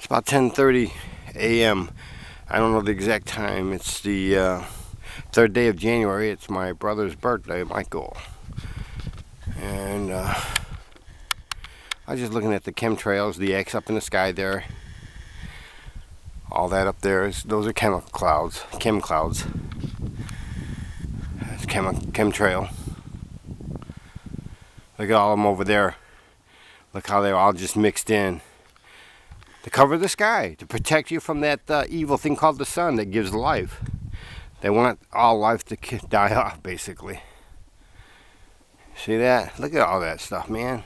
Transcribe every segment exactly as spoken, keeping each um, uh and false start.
It's about ten thirty A M I don't know the exact time. It's the uh, third day of January. It's my brother's birthday, Michael. And uh, I was just looking at the chemtrails, the X up in the sky there. All that up there, is, those are chemical clouds, chem clouds. That's chem, chemtrail. Look at all of them over there. Look how they're all just mixed in. To cover the sky, to protect you from that uh, evil thing called the sun that gives life. They want all life to die off, basically. See that? Look at all that stuff, man.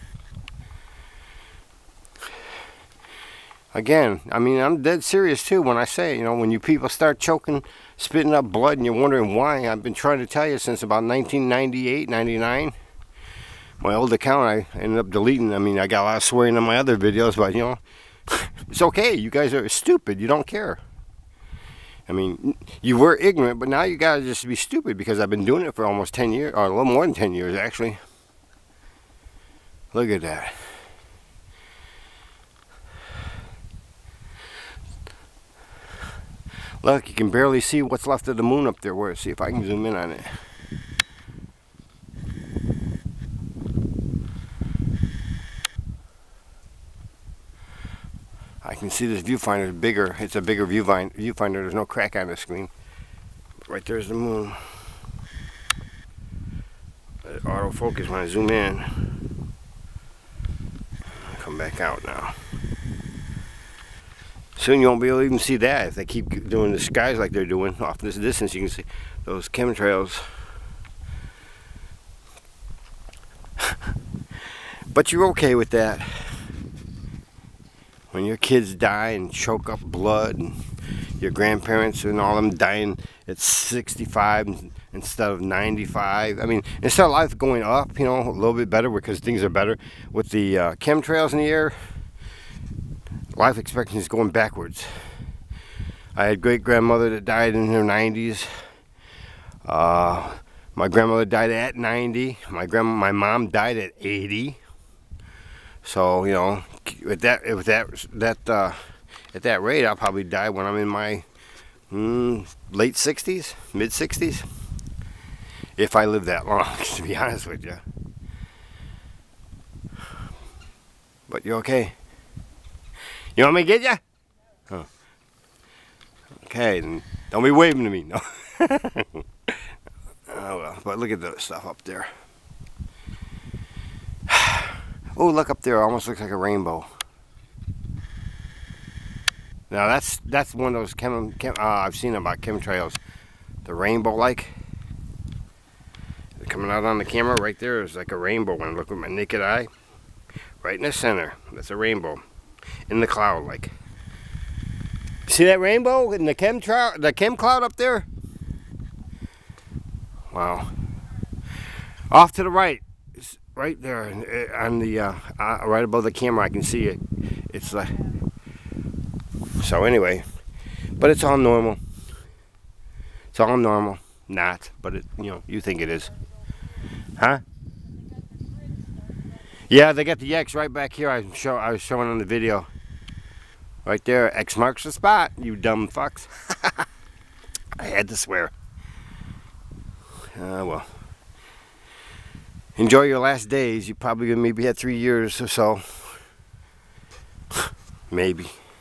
Again, I mean, I'm dead serious too when I say, you know, when you people start choking, spitting up blood, and you're wondering why, I've been trying to tell you since about nineteen ninety-eight, ninety-nine. My old account, I ended up deleting. I mean, I got a lot of swearing on my other videos, but, you know, it's okay. You guys are stupid. You don't care. I mean, you were ignorant, but now you gotta just be stupid because I've been doing it for almost ten years, or a little more than ten years, actually. Look at that. Look, you can barely see what's left of the moon up there. Where? See if I can zoom in on it. I can see this viewfinder is bigger. It's a bigger viewfinder. Viewfinder. There's no crack on the screen. Right there's the moon. Let autofocus when I zoom in. Come back out now. Soon you won't be able to even see that if they keep doing the skies like they're doing. Off this distance you can see those chemtrails. But you're okay with that. When your kids die and choke up blood, and your grandparents and all them dying at sixty-five instead of ninety-five. I mean, instead of life going up, you know, a little bit better because things are better with the uh, chemtrails in the air, life expectancy is going backwards. I had great grandmother that died in her nineties. Uh, my grandmother died at ninety. My grandma, my mom died at eighty. So, you know, with that, with that, that, uh, at that rate, I'll probably die when I'm in my mm, late sixties, mid sixties, if I live that long. To be honest with you. But you're okay. You want me to get you? Huh. Okay, then don't be waving to me. No. Oh well, but look at the stuff up there. Oh, look up there, almost looks like a rainbow. Now that's that's one of those chem, chem uh, I've seen about chemtrails. The rainbow-like. Coming out on the camera right there is like a rainbow when I look with my naked eye. Right in the center, that's a rainbow. In the cloud, like. See that rainbow in the chem the chem cloud up there? Wow. Off to the right. Right there on the uh, uh, right above the camera, I can see it. It's like so. Anyway, but it's all normal. It's all normal. Not, but it. You know, you think it is, huh? Yeah, they got the X right back here. I show. I was showing on the video. Right there, X marks the spot. You dumb fucks. I had to swear. Uh, well. Enjoy your last days. You probably maybe had three years or so. Maybe.